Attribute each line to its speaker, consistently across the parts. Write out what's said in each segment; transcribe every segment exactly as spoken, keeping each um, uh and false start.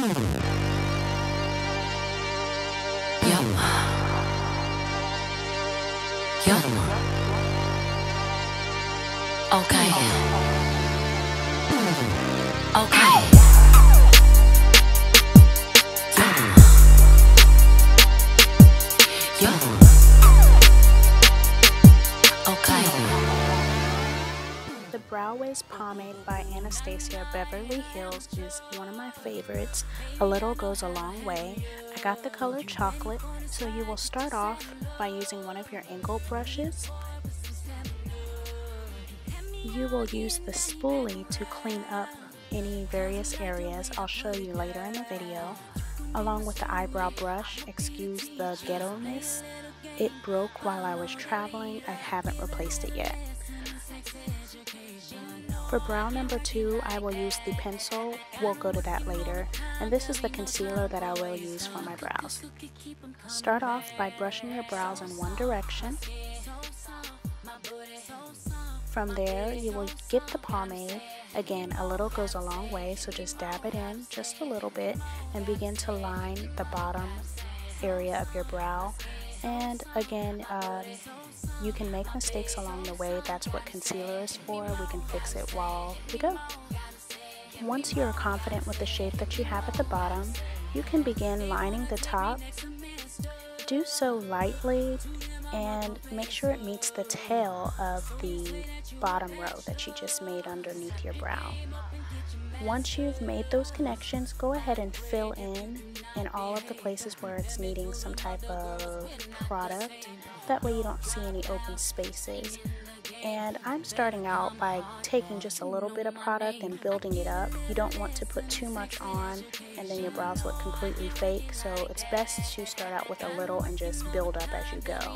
Speaker 1: Yup. Okay. Okay. Yup. Okay.
Speaker 2: The Brow Pomade by Anastasia Beverly Hills is one of my favorites. A little goes a long way. I got the color chocolate, so you will start off by using one of your angled brushes. You will use the spoolie to clean up any various areas. I'll show you later in the video. Along with the eyebrow brush, excuse the ghetto-ness. It broke while I was traveling. I haven't replaced it yet. For brow number two, I will use the pencil. We'll go to that later. And this is the concealer that I will use for my brows. Start off by brushing your brows in one direction. From there, you will get the pomade. Again, a little goes a long way, so just dab it in just a little bit and begin to line the bottom area of your brow. And again, um, you can make mistakes along the way. That's what concealer is for. We can fix it while we go. Once you're confident with the shape that you have at the bottom, you can begin lining the top. Do so lightly and make sure it meets the tail of the bottom row that you just made underneath your brow. Once you've made those connections, go ahead and fill in in all of the places where it's needing some type of product. That way you don't see any open spaces. And I'm starting out by taking just a little bit of product and building it up. You don't want to put too much on and then your brows look completely fake. So it's best to start out with a little and just build up as you go.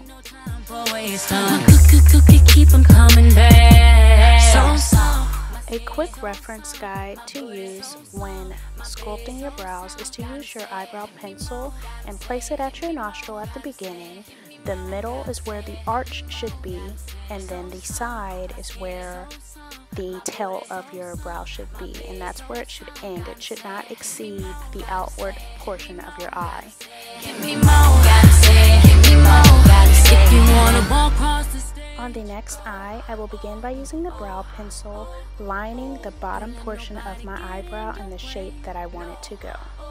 Speaker 2: A quick reference guide to use when sculpting your brows is to use your eyebrow pencil and place it at your nostril at the beginning. The middle is where the arch should be, and then the side is where the tail of your brow should be, and that's where it should end. It should not exceed the outward portion of your eye. On the next eye, I will begin by using the brow pencil, lining the bottom portion of my eyebrow in the shape that I want it to go.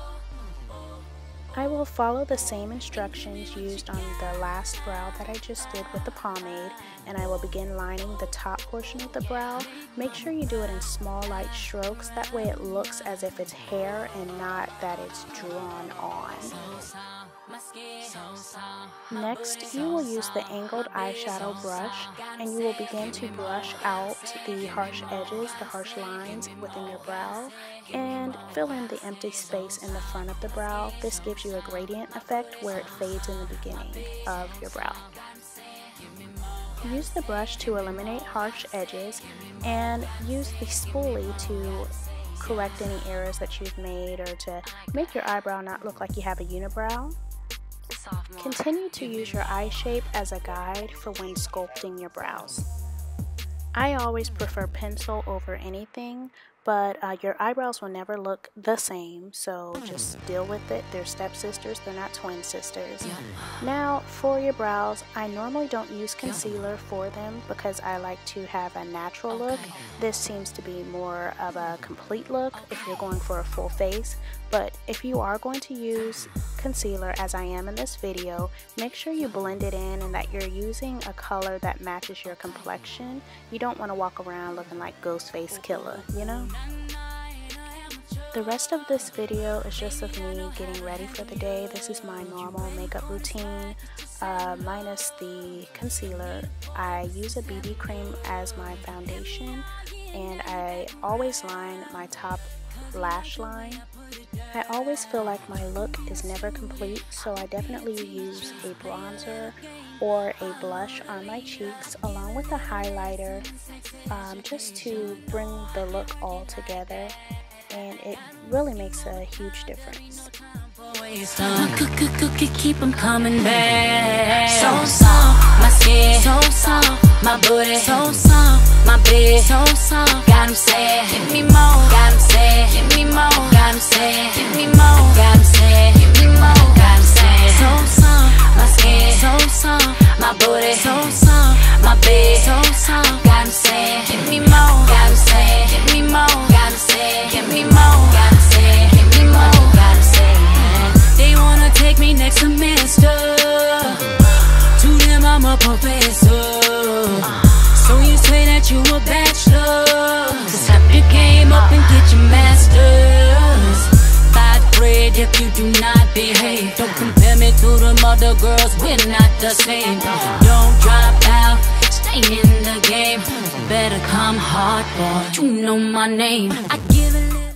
Speaker 2: I will follow the same instructions used on the last brow that I just did with the pomade, and I will begin lining the top portion of the brow. Make sure you do it in small light strokes, that way it looks as if it's hair and not that it's drawn on. Next, you will use the angled eyeshadow brush, and you will begin to brush out the harsh edges, the harsh lines within your brow, and fill in the empty space in the front of the brow. This gives you a gradient effect where it fades in the beginning of your brow. Use the brush to eliminate harsh edges, and use the spoolie to correct any errors that you've made or to make your eyebrow not look like you have a unibrow. Continue to use your eye shape as a guide for when sculpting your brows. I always prefer pencil over anything, but uh, your eyebrows will never look the same, so just deal with it. They're stepsisters, they're not twin sisters. Now, for your brows, I normally don't use concealer for them because I like to have a natural look. This seems to be more of a complete look if you're going for a full face, but if you are going to use concealer, as I am in this video, make sure you blend it in and that you're using a color that matches your complexion. You don't want to walk around looking like Ghostface Killer, you know? The rest of this video is just of me getting ready for the day. This is my normal makeup routine, uh, minus the concealer. I use a B B cream as my foundation, and I always line my top lash line. I always feel like my look is never complete, so I definitely use a bronzer or a blush on my cheeks along with a highlighter, um, just to bring the look all together, and it really makes a huge difference.
Speaker 1: My cookie cookie keep 'em coming back. So soft, my skin, so soft, my booty, so soft, my bed, so soft. Got 'em saying, give me more. Got 'em saying, give me more. Got 'em saying, give me more. Got 'em saying, give me more. Got 'em saying, so soft, my skin, so soft, my booty, so soft, my bed, so soft. Got 'em saying, give me more. Got 'em saying, give me more. Got 'em saying, give me more. Got 'em saying, give me more. Got 'em saying, they wanna take me next semester. To them I'm a professor. So you say that you a bachelor. So step your game up and get your masters. Bad grade if you do not behave. Don't compare me to them other girls, we're not the same. Don't drop out, stay in the game. Better come hard, boy, you know my name. I give a